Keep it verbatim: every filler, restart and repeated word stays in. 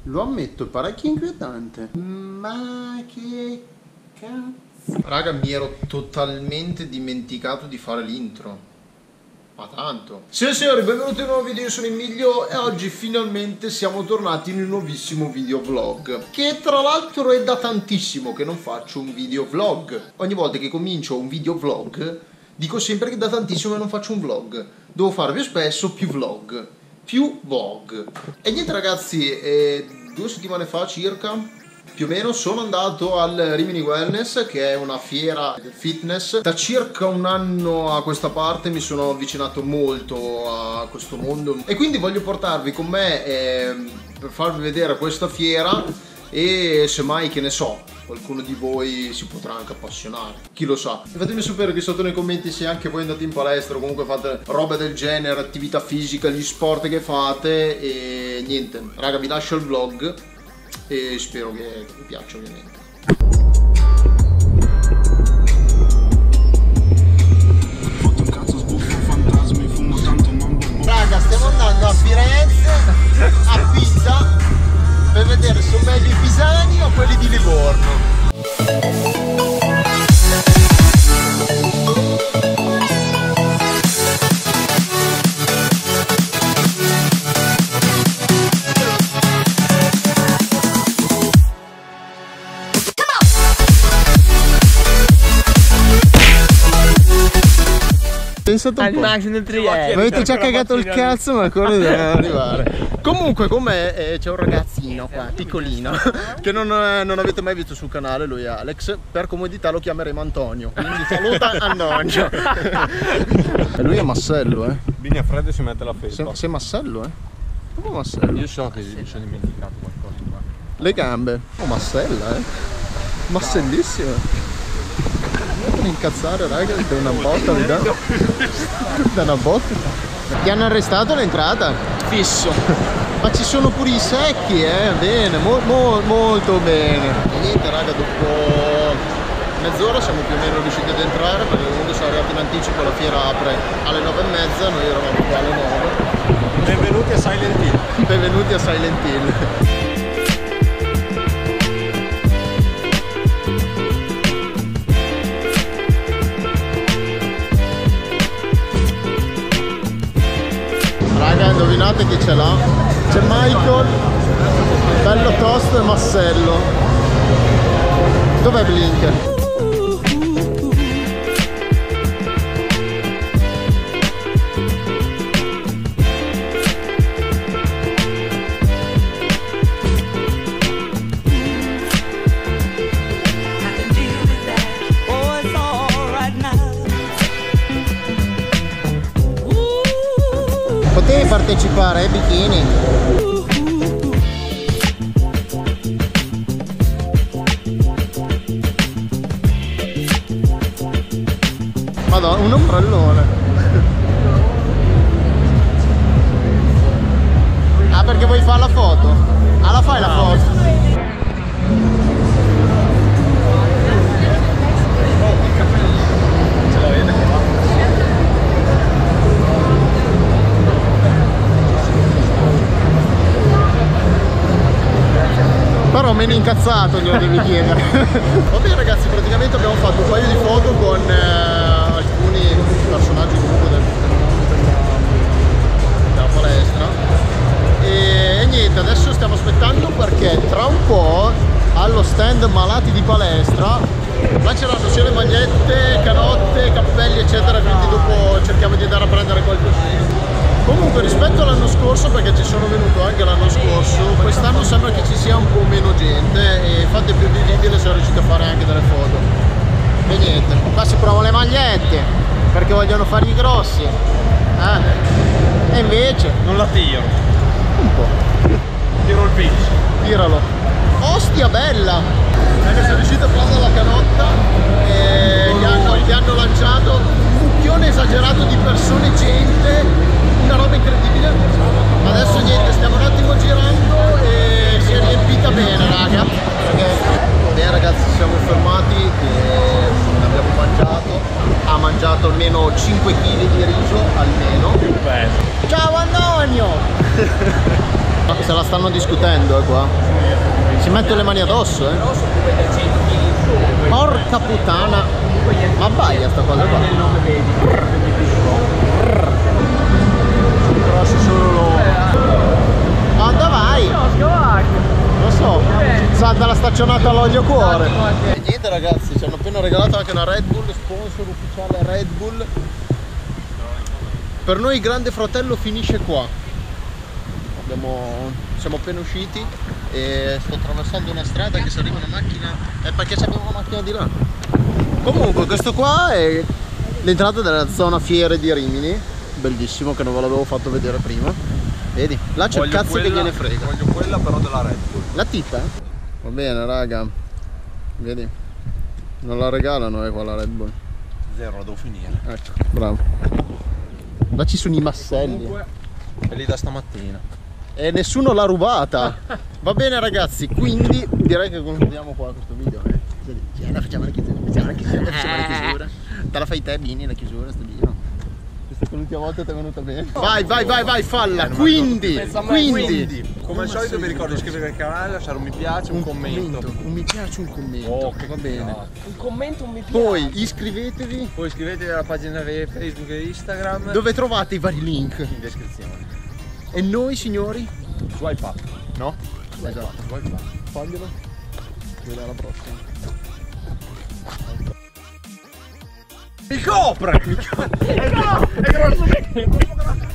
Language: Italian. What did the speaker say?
Lo ammetto, è parecchio inquietante. Ma che cazzo. Raga, mi ero totalmente dimenticato di fare l'intro. Ma tanto. Sì signori, benvenuti in un nuovo video, io sono Emilio e oggi finalmente siamo tornati in un nuovissimo video vlog. Che tra l'altro è da tantissimo che non faccio un video vlog. Ogni volta che comincio un video vlog dico sempre che da tantissimo che non faccio un vlog. Devo fare più spesso più vlog. Più vlog. E niente ragazzi, eh, due settimane fa circa più o meno sono andato al Rimini Wellness, che è una fiera del fitness. Da circa un anno a questa parte mi sono avvicinato molto a questo mondo e quindi voglio portarvi con me eh, per farvi vedere questa fiera e semmai, che ne so, qualcuno di voi si potrà anche appassionare, chi lo sa. E fatemi sapere qui sotto nei commenti se anche voi andate in palestra o comunque fate roba del genere, attività fisica, gli sport che fate. E niente, raga, vi lascio il vlog e spero che vi piaccia ovviamente. Raga, stiamo andando a Firenze a Pisa per vedere se sono meglio i pisani o quelli di Livorno. Pensate un po'. Mi avete già cagato il cazzo, ma ancora dobbiamo arrivare. Comunque con me eh, c'è un ragazzino qua, piccolino, che non, eh, non avete mai visto sul canale, lui è Alex. Per comodità lo chiameremo Antonio, quindi saluta Antonio. E lui è Massello, eh. Vigna freddo si mette la felpa. Sei, sei Massello, eh? Come Massello? Io so che mi sono dimenticato qualcosa qua. Le gambe. Oh, Massella, eh. Massellissima. Non incazzare raga, da una botta mi dà. Da una botta. Ti hanno arrestato all'entrata? Fisso. Ma ci sono pure i secchi, eh? Bene, mo mo molto bene. E niente raga, dopo mezz'ora siamo più o meno riusciti ad entrare, perché comunque siamo arrivati in anticipo, la fiera apre alle nove e mezza, noi eravamo qua alle nove. Benvenuti a Silent Hill. Benvenuti a Silent Hill. Raga, indovinate chi ce l'ha? C'è Michael, bello tosto e Massello. Dov'è Blink? Potevi partecipare ai bikini? Madonna, un ombrellone. Ah, perché vuoi fare la foto? Ah, la fai la foto? Però meno incazzato glielo devi chiedere. Va bene ragazzi, praticamente abbiamo fatto un paio di foto con eh, alcuni personaggi comunque del, della palestra e, e niente, adesso stiamo aspettando perché tra un po' allo stand malati di palestra lanceranno sia le magliette, canotte, cappelli eccetera, quindi dopo cerchiamo di andare a prendere qualcosina. Comunque rispetto all'anno scorso, perché ci sono venuto anche l'anno scorso, quest'anno sembra che ci sia un po' meno gente e infatti è più vivibile, siamo riusciti a fare anche delle foto. E niente, qua si provano le magliette perché vogliono fare i grossi, eh? E invece non la tiro. un po'. Tiro il pitch. Tiralo. Ostia bella! Perché sono riuscito a prendere la canotta e gli hanno, gli hanno lanciato un mucchione esagerato di persone, gente, una roba incredibile. Adesso niente, stiamo un attimo girando e si è riempita bene raga, perché bene ragazzi, ci siamo fermati e abbiamo mangiato, ha mangiato almeno cinque chili di riso almeno. Più bello. Ciao Antonio! Se la stanno discutendo eh, qua. Si mette le mani addosso, eh. Porca puttana. Ma abbaia sta cosa qua. Grosso solo loro. Ma dove vai? Lo so. Salta la staccionata all'olio cuore. E niente ragazzi, ci hanno appena regalato anche una Red Bull, sponsor ufficiale Red Bull. Per noi Grande Fratello finisce qua. Abbiamo, siamo appena usciti e sto attraversando una strada che se arriva una macchina è perché c'abbiamo una macchina di là. Comunque questo qua è l'entrata della zona fiere di Rimini, bellissimo, che non ve l'avevo fatto vedere prima. Vedi? Là c'è il cazzo quella, che gliene frega. Voglio quella però della Red Bull. La titta? Va bene raga. Vedi? Non la regalano eh qua la Red Bull. Zero, la devo finire. Ecco, bravo. Là ci sono i masselli. Comunque, è lì da stamattina. E nessuno l'ha rubata. Va bene ragazzi, quindi direi che concludiamo qua questo video. Eh. Facciamo la chiusura, facciamo la chiusura, facciamo la chiusura. Te la fai te Bini la chiusura sto video. Questa che l'ultima volta ti è venuta bene. Vai, vai, vai, vai, falla. Quindi, quindi. Come al solito vi ricordo di iscrivervi al canale, lasciare un mi piace, un, un commento. commento. Un mi piace, un commento. Oh, che va bene. Un commento, un mi piace. Poi iscrivetevi. Poi iscrivetevi alla pagina Facebook e Instagram. Dove trovate i vari link? In descrizione. E noi signori? Swipe up. No? Swipe Esatto. up, swipe up. Faglielo. Ci vediamo alla prossima. Mi copre! Mi copre! È grosso!